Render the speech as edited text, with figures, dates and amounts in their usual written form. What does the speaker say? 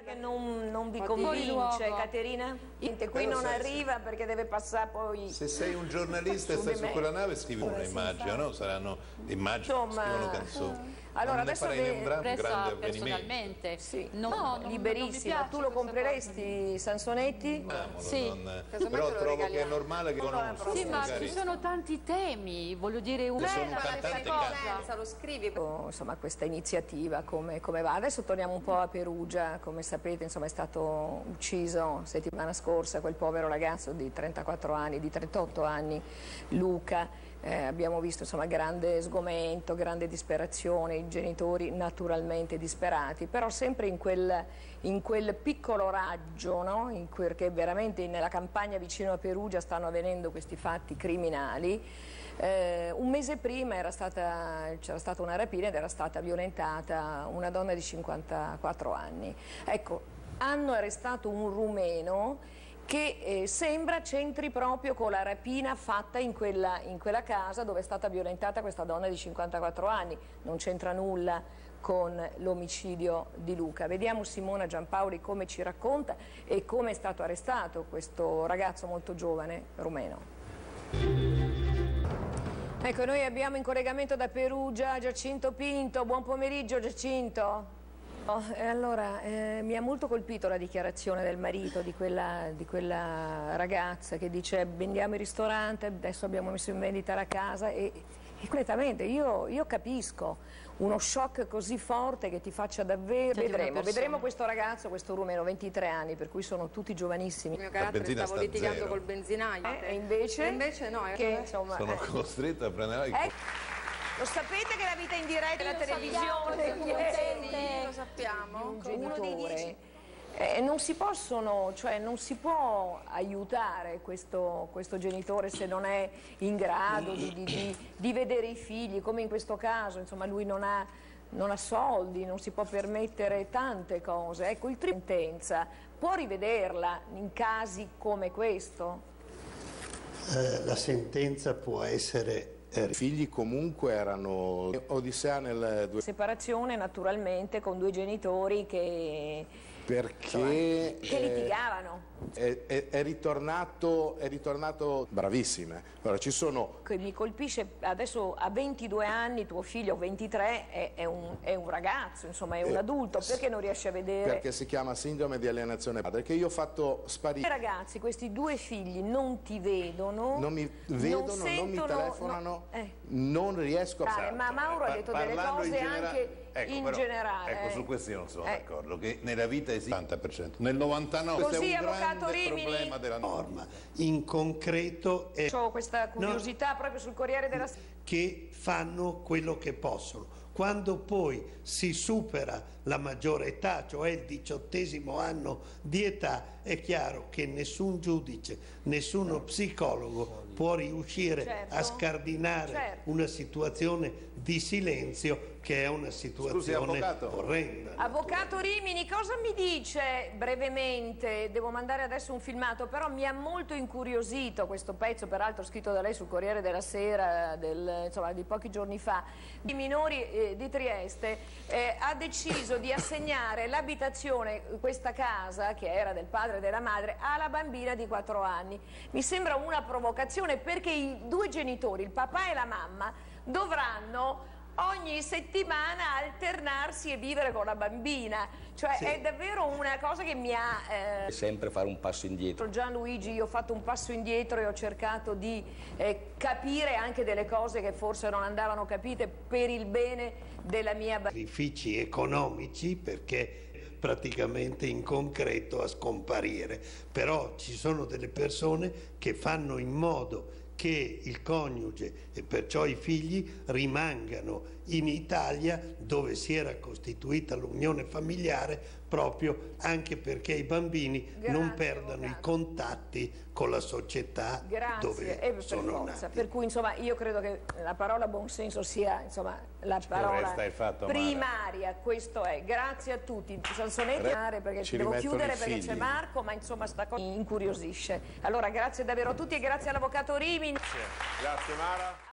Che non vi convince, Caterina? Qui non arriva perché deve passare poi... Se sei un giornalista e stai su quella nave scrivi una immagine, no? Saranno immagini, scrivono canzoni. Allora non adesso un grande avvenimento. Sì. No, liberissima. Tu lo compreresti, Sansonetti? Sì. Però trovo che è normale che conosca. Sì, ma ci sono tanti temi, voglio dire, una cosa. Lo scrivi. Insomma, questa iniziativa come va? Adesso torniamo un po' a Perugia, come sapete, insomma, è stato ucciso settimana scorsa quel povero ragazzo di 34 anni, di 38 anni, Luca. Abbiamo visto insomma grande sgomento, grande disperazione, i genitori naturalmente disperati, però sempre in quel piccolo raggio, no? Perché veramente nella campagna vicino a Perugia stanno avvenendo questi fatti criminali. Un mese prima c'era stata una rapina ed era stata violentata una donna di 54 anni. Ecco, hanno arrestato un rumeno che sembra c'entri proprio con la rapina fatta in quella casa dove è stata violentata questa donna di 54 anni. Non c'entra nulla con l'omicidio di Luca. Vediamo Simona Giampaoli come ci racconta e come è stato arrestato questo ragazzo molto giovane rumeno. Ecco, noi abbiamo in collegamento da Perugia Giacinto Pinto. Buon pomeriggio Giacinto. Allora, mi ha molto colpito la dichiarazione del marito di quella ragazza che dice vendiamo il ristorante, adesso abbiamo messo in vendita la casa e completamente, io capisco uno shock così forte che ti faccia davvero... Vedremo questo ragazzo, questo rumeno, 23 anni, per cui sono tutti giovanissimi. Il mio carattere, stavo litigando col benzinaio. E invece no, che, insomma, sono costretto a prendere... Lo sapete che la vita in diretta della televisione lo sappiamo. Un genitore non si possono, cioè non si può aiutare questo genitore se non è in grado di vedere i figli, come in questo caso, insomma lui non ha soldi, non si può permettere tante cose. Ecco, il sentenza può rivederla in casi come questo? La sentenza può essere... I figli comunque erano Odissea nel... Separazione naturalmente con due genitori che litigavano. È ritornato bravissime. Allora, ci sono... Mi colpisce, adesso a 22 anni, tuo figlio 23 è un ragazzo, insomma è un adulto, perché non riesce a vedere? Perché si chiama sindrome di alienazione padre, che io ho fatto sparire. I ragazzi, questi due figli non ti vedono, non mi vedono, non mi telefonano, non riesco a... Ma Mauro ha detto delle cose anche in generale. Ecco, su questo io non sono d'accordo, che nella vita esiste il 90%, nel 99% così, è un grande Rimini. problema della norma. In concreto ho questa curiosità proprio sul Corriere della Sera. Che fanno quello che possono. Quando poi si supera la maggiore età, cioè il 18° anno di età, è chiaro che nessun giudice, nessuno psicologo può riuscire a scardinare una situazione di silenzio che è una situazione orrenda. Avvocato Rimini, cosa mi dice brevemente? Devo mandare adesso un filmato, però mi ha molto incuriosito questo pezzo, peraltro scritto da lei sul Corriere della Sera di pochi giorni fa. I minori di Trieste ha deciso di assegnare l'abitazione, questa casa che era del padre e della madre, alla bambina di 4 anni. Mi sembra una provocazione perché i due genitori, il papà e la mamma, dovranno ogni settimana alternarsi e vivere con la bambina, cioè sì. È davvero una cosa che mi ha... sempre fare un passo indietro. Gianluigi, io ho fatto un passo indietro e ho cercato di capire anche delle cose che forse non andavano capite per il bene della mia bambina. Sacrifici economici perché praticamente in concreto a scomparire, però ci sono delle persone che fanno in modo che il coniuge e perciò i figli rimangano in Italia dove si era costituita l'unione familiare, proprio anche perché i bambini non perdano i contatti con la società dove sono nati. Per cui insomma io credo che la parola buonsenso sia la parola primaria, questo è. Grazie a tutti. Sansonetti, perché devo chiudere perché c'è Marco, ma insomma sta cosa mi incuriosisce. Allora grazie davvero a tutti e grazie all'avvocato Rimini. Grazie Mara.